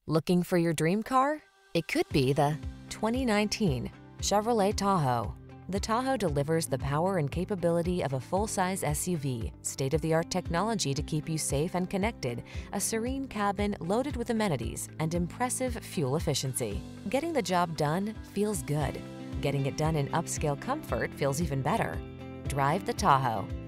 Looking for your dream car? It could be the 2019 Chevrolet Tahoe. The Tahoe delivers the power and capability of a full-size SUV, state-of-the-art technology to keep you safe and connected, a serene cabin loaded with amenities, and impressive fuel efficiency. Getting the job done feels good. Getting it done in upscale comfort feels even better. Drive the Tahoe.